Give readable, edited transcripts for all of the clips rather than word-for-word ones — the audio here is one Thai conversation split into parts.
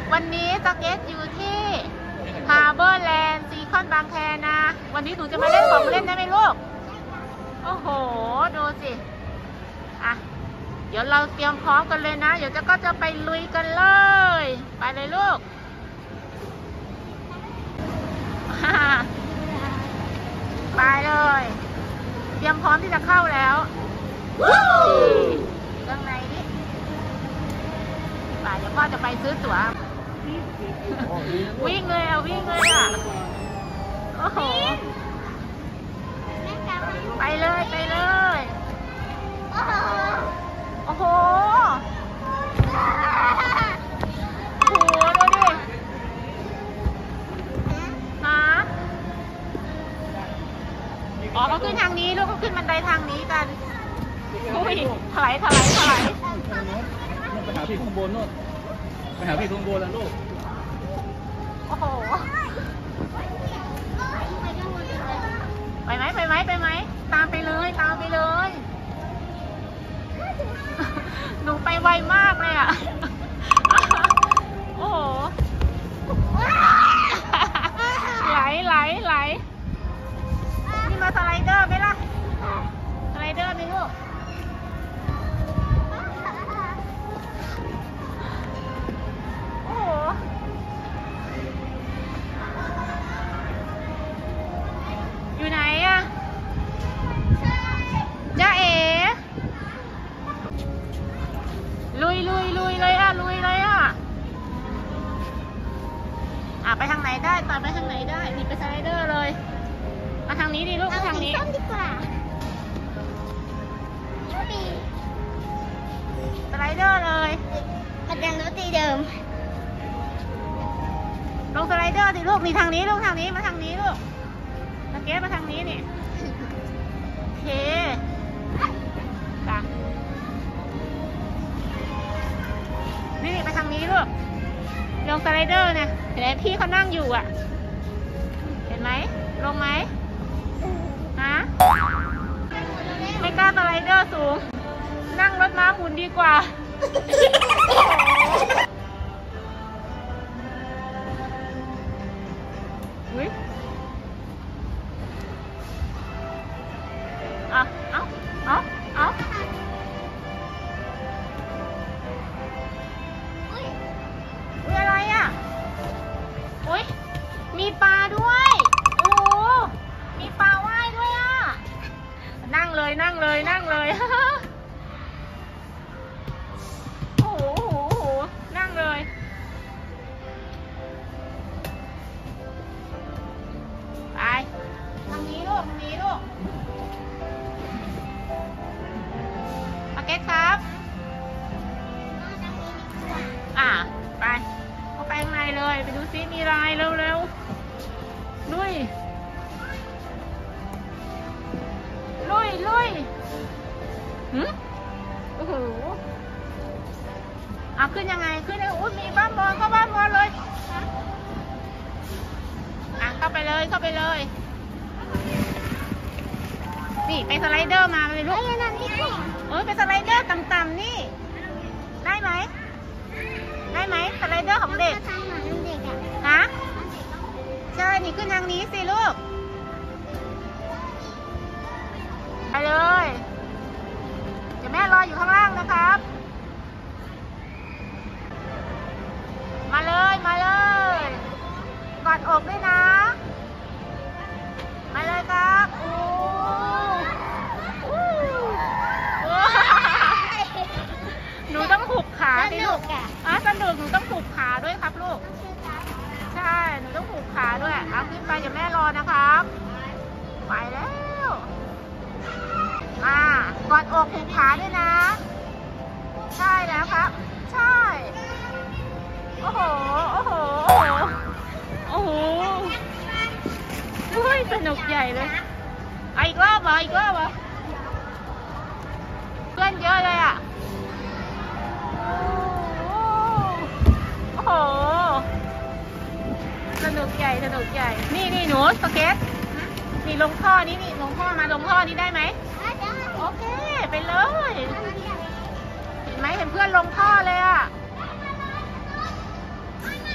วันนี้สเก็ตอยู่ที่ฮาร์เบอร์แลนด์ซีคอนบางแคนะ วันนี้หนูจะมาเล่นของเล่นได้ไหมลูก โอ้โห ดูสิอ่ะเดี๋ยวเราเตรียมพร้อมกันเลยนะ เดี๋ยวก็จะไปลุยกันเลย ไปเลยลูก ไปเลย เตรียมพร้อมที่จะเข้าแล้วข้างในนี่ไปเดี๋ยวพ่อจะไปซื้อตั๋ว วิ่งเลยอ่ะ วิ่งเลยอ่ะ โอ้โห ไปเลยไปเลย โอ้โห โอ้โห ดูดินะอ๋อเขาขึ้นทางนี้ลูกเขาขึ้นบันไดทางนี้กันอุ้ยถลายไปหาพี่ข้างบนนู่นไปหาพี่ข้างบนแล้วลูกโอ้โห ไปไหมตามไปเลยหนูไปไวมากเลยอ่ะโอ้โหไหลนี่มาสไลเดอร์ไหมล่ะสไลเดอร์ไหมลูกโอ้โหอยู่ไหนอะจ้าเอ๋ลุยเลยอะไปทางไหนได้ต่อไปทางไหนได้นี่ไปสไลเดอร์เลยมาทางนี้ดิลูกมาทางนี้ดีกว่าสไลเดอร์เลยมันยังรถตีเดิมลงสไลเดอร์สิลูกนี่ทางนี้ลูกทางนี้มาทางนี้ลูกสเก็ตมาทางนี้นี่โอเคจ้ะนี่ไปทางนี้ลูกลงสไลเดอร์เนี่ยเห็นไหมพี่เขานั่งอยู่อ่ะเห็นไหมลงไหมฮะไม่กล้าสไลเดอร์สูงนั่งรถม้าหมุนดีกว่าอุ้ยเอาอุ้ยอะไรอ่ะอุ้ยมีปลาด้วยโอ้โหมีปลาว่ายด้วยอ่ะนั่งเลยโอ้โหนั่งเลยไปทางนี้ลูกโอเคครับไปเข้าไปข้างในเลยไปดูซิมีลายเร็วลุยโอ้โหขึ้นยังไงขึ้นอุ้ยมีบ้านบอลเข้าบ้านบอลเลยเข้าไปเลยนี่ไปสไลเดอร์มาเลยลูกไปสไลเดอร์ต่ำๆนี่ได้ไหมสไลเดอร์ของเด็กฮะใช่นี่ขึ้นทางนี้สิลูกไปเลยเดี๋ยวแม่รออยู่ข้างล่างนะครับมาเลยกอดอกด้วยนะมาเลยครับหนูต้องผูกขาดิลูกสนุกหนูต้องผูกขาด้วยครับลูกใช่หนูต้องผูกขาด้วยขึ้นไปเดี๋ยวแม่รอนะครับไปแล้วกอดอกผูกขาด้วยนะใช่แล้วครับใช่โอ้โหสนุกใหญ่เลยอีกรอบเหรอเพื่อนเยอะเลยอ่ะโอ้โหสนุกใหญ่นี่หนูสเก็ตนี่ลงท่อนี้ลงท่อนี้ได้ไหมโอเคไปเลยเห็นไหมเห็นเพื่อนลงท่อเลยอ่ะ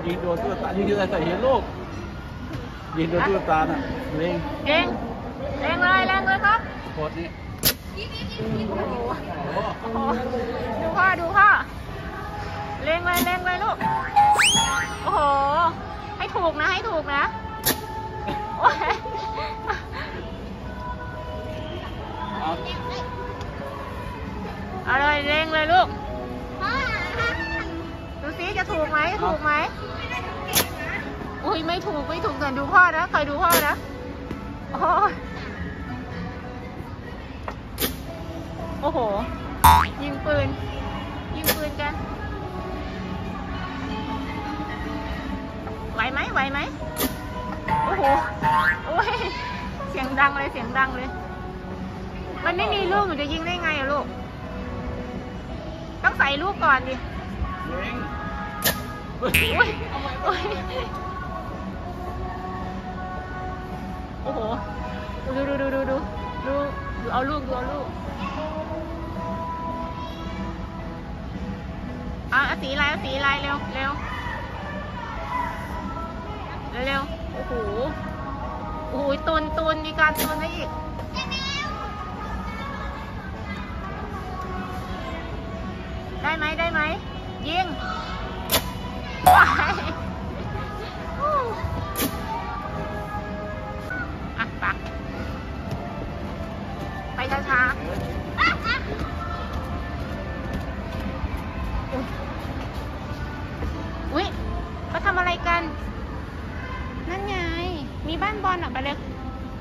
ยิงโดนตุ๊กตายิงอะไรใส่เห็นลูกยิงโดนตุ๊กตาน่ะเร่งเก่งแรงเลยครับโคตรนี่โอ้โหโอ้โหโอ้โหดูพ่อเร่งเลยลูกโอ้โหให้ถูกนะโอ้ยเอาเอาเลยเร่งเลยลูกดูสิจะถูกไหมอุ้ยไม่ถูกแต่ดูพ่อนะคอยดูพ่อนะโอ้โหยิงปืนกันไหวไหมโอ้โหโอ้ยเสียงดังเลย มันไม่มีลูกหนูจะยิงได้ไงอะลูกต้องใส่ลูกก่อนดิเร่งอุ้ยโอ้โหดูเอาลูกเอาสีลายเร็วโอ้โหตุนมีการตุนได้อีกได้ไหมยิงว้ายอ่ะปักไปช้าอุ๊ยเขาทำอะไรกันนั่นไงมีบ้านบอลอ่ะไปเลย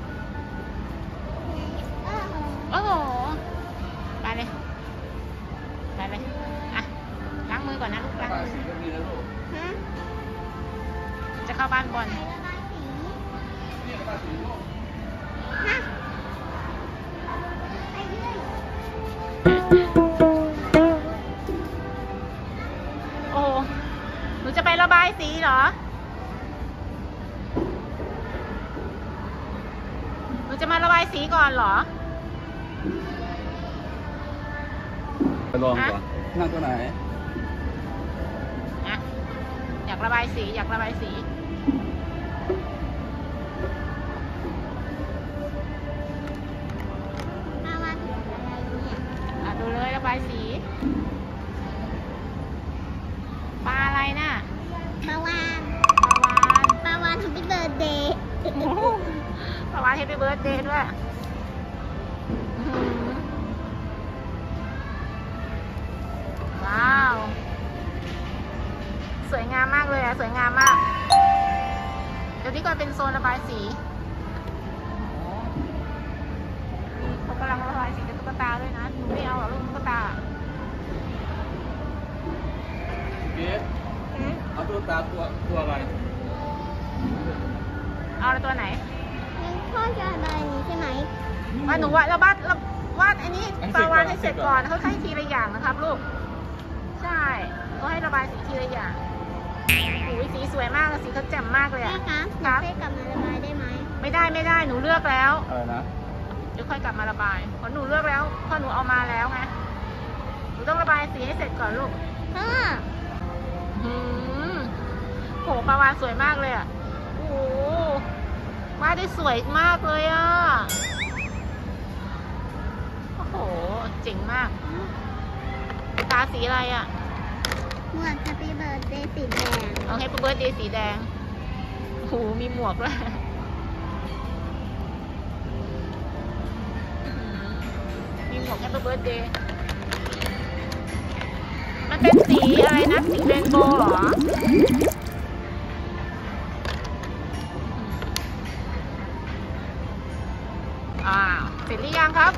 โอ้โหไปเลยอ่ะล้างมือก่อนนะลูกล้างมือจะเข้าบ้านบอลโอ้หนูจะไประบายสีเหรอหนูจะมาระบายสีก่อนเหรอไปลองก่อนนั่งตัวไหนอะอยากระบายสีดูเลยระบายสีปลาอะไรน่ะปลาวานแฮปปี้เบิร์ดเดย์ปลาวานแฮปปี้เบิร์ดเดย์ด้วยว้าวสวยงามมากเลยสวยงามมากเดี๋ยวนี้ก็เป็นโซนระบายสีเขากำลังระบายสีกับตุ๊กตาด้วยนะหนูไม่เอาหรอกลูกตุ๊กตาเอ๊ะเอาตุ๊กตาตัวอะไรเอาตัวไหนพ่อจะอะไรนี้ใช่ไหมหนูวาดอันนี้ปลาวานให้เสร็จก่อนเขาให้ทีละอย่างนะครับลูกใช่ก็ให้ระบายสีทีละอย่างอุ้ยสีสวยมากสีเขาแจ่มมากเลยอะครับกลับมาระบายได้ไหมไม่ได้หนูเลือกแล้วอะไรนะเดี๋ยวค่อยกลับมาระบายเพราะหนูเลือกแล้วเพราะหนูเอามาแล้วไงหนูต้องระบายสีให้เสร็จก่อนลูกโหปลาวานสวยมากเลยอะโอ้วาดได้สวยมากเลยอะโอ้โหเจ๋งมากตาสีอะไรอะหมวก Happy Birthday สีแดงเอา Happy Birthday สีแดงโอ้โหมีหมวกด้วยมีหมวก Happy Birthday มันเป็นสีอะไรนะสีเรนโบว์เหรอเสร็จหรือยังครับ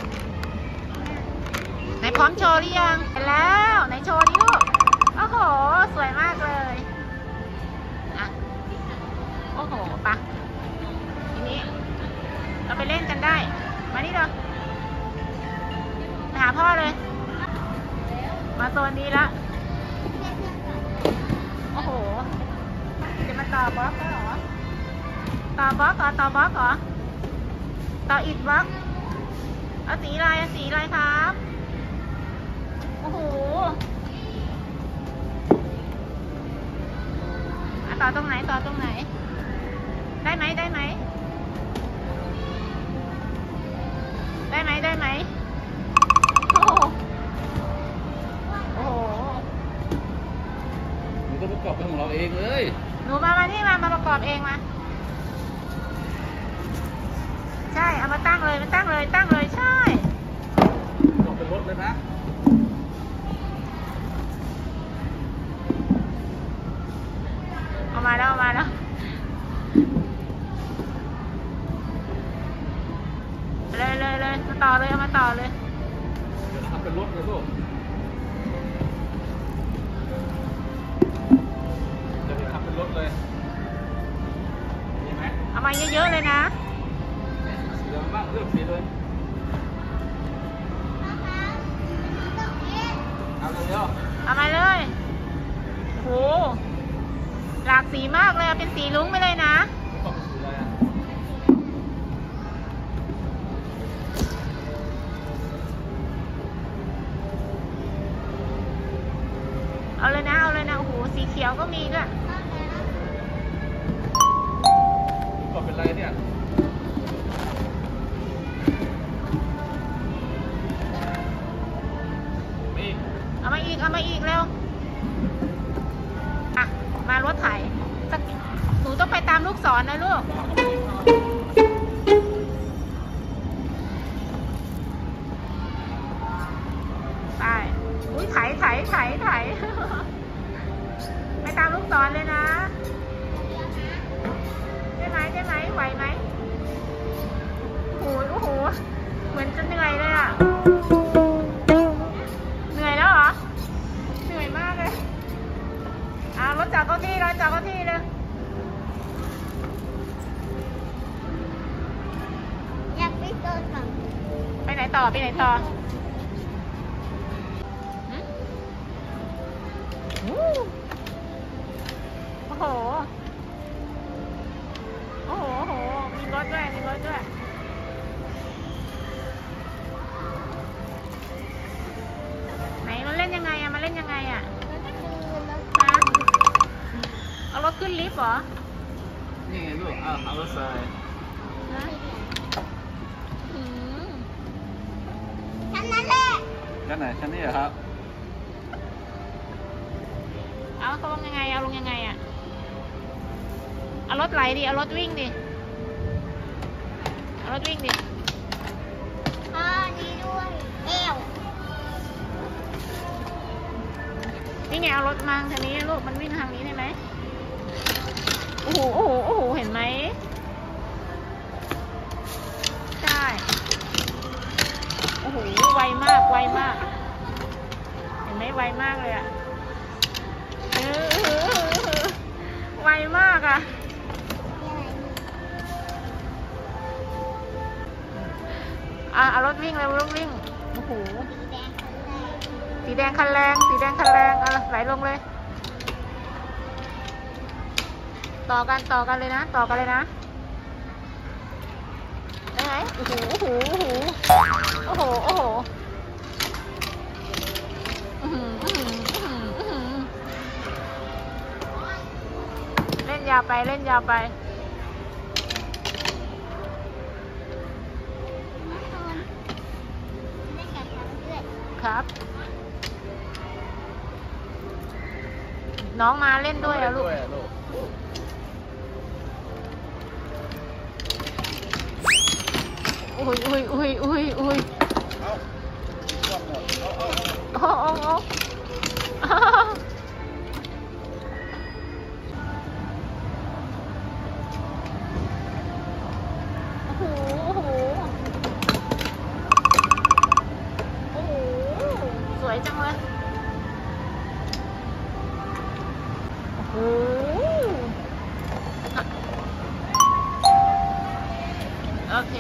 ไหนพร้อมโชว์หรือยังเสร็จแล้วไหนโชว์ดิลูกโอ้โหสวยมากเลยอ่ะโอ้โหปะทีนี้เราไปเล่นกันได้มานี่เด้อไปหาพ่อเลยมาโซนนี้ละโอ้โหจะมาต่อบล็อกเหรอต่อบล็อกเหรอต่ออิฐบล็อกเอาสีอะไรครับโอ้โหต่อตรงไหนต่อตรงไหนได้ไหมได้ไหมได้ไหมได้ไหมโอ้โหโอ้โหหนูต้องประกอบเป็นของเราเองเลยหนูมาที่มาประกอบเองมาใช่เอามาตั้งเลยมันตั้งเลยตั้งเลยใช่ประกอบเป็นรถเลยนะเอามาแล้วเอามาแล้วเลยมาต่อเลยเอามาต่อเลยเดี๋ยวทำเป็นรถเลยลูกเดี๋ยวทำเป็นรถเลยมีไหมเอามาเยอะๆเลยนะสีอะไรบ้างเลือกสีเลยเอาเร็วเอามาเลยโหหลากสีมากเลยเป็นสีลุ้งไปเลยนะๆประกอบเป็นสีอะไรอ่ะเอาเลยนะเอาเลยนะโอ้โหสีเขียวก็มีด้วยประกอบเป็นอะไรเนี่ยมีเอามาอีกเอามาอีกเร็วอ่ะมารถไถสักหนูต้องไปตามลูกศรนะลูกไปอุ้ยไถไปตามลูกศรเลยนะได้ไหมไหวไหมโอ้โหเหมือนจะเหนื่อยเลยอ่ะเหนื่อยแล้วเหรอเหนื่อยมากเลยรถจอดเข้าที่เลยอยากไปโดนฝั่งไปไหนต่อหึโอ้โหมีรถด้วยไหนมันเล่นยังไงอะฮะเอารถขึ้นลิฟต์เหรอนี่ไงลูกเอารถใส่นะอืมฉันนั่นแหละชั้นไหนชั้นนี้เหรอครับเอาลงยังไงอะเอารถไหลดิเอารถวิ่งดิอ๋อนี่ด้วยเอวนี่ไงเอารถมาทางนี้ลูกมันวิ่งทางนี้ได้ไหมโอ้โหเห็นไหมใช่โอ้โหไวมากเห็นไหมไวมากเลยอะไวมากอะเอารถวิ่งเลยรถวิ่งโอ้โหสีแดงคันแรงไหลลงเลยต่อกันเลยนะได้ไหมโอ้โหเล่นยาวไปเล่นกับฉันด้วยครับน้องมาเล่นด้วยอะลูกอุ้ยโอ้สวยจังเลยโอ้โอเค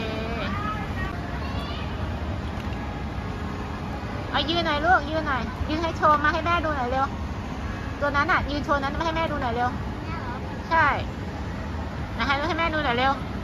เอายืนหน่อยลูกยืนให้โชว์มาให้แม่ดูหน่อยเร็วตัวนั้นยืนโชว์นั้นมาให้แม่ดูหน่อยเร็วใช่ให้แม่ดูหน่อยเร็ว